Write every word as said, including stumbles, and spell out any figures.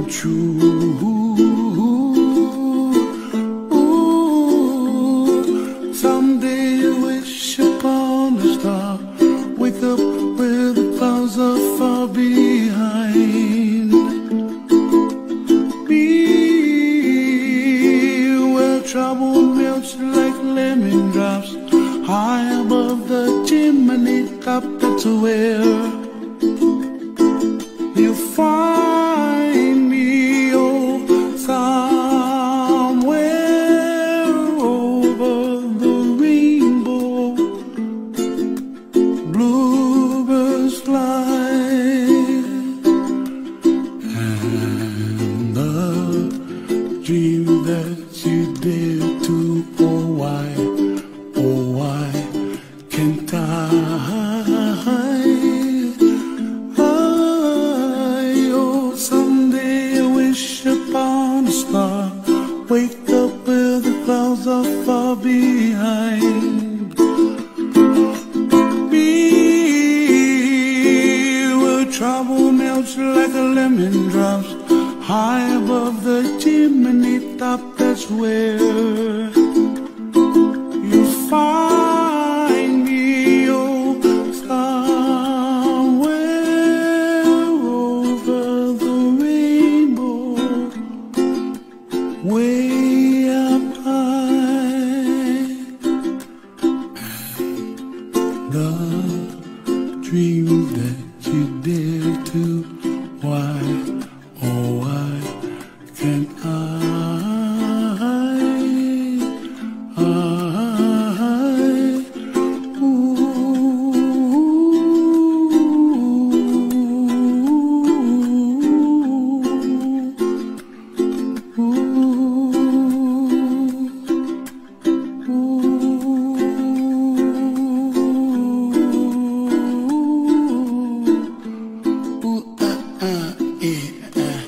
come true. Ooh, someday you wish upon a star, wake up where the clouds are far behind me, where trouble melts like lemon drops high above the chimney top. That's where you find me, oh, somewhere over the rainbow. Bluebirds fly, and the dream that you dare to, oh why, oh why can't I? Wake up where the clouds are far behind me, where trouble melts like a lemon drops high above the chimney top. That's where you find me, oh, somewhere over the rainbow, way up high. The dream that you dare to, why, oh why can't I? I, ooh, ooh, ooh, uh, uh, yeah, uh.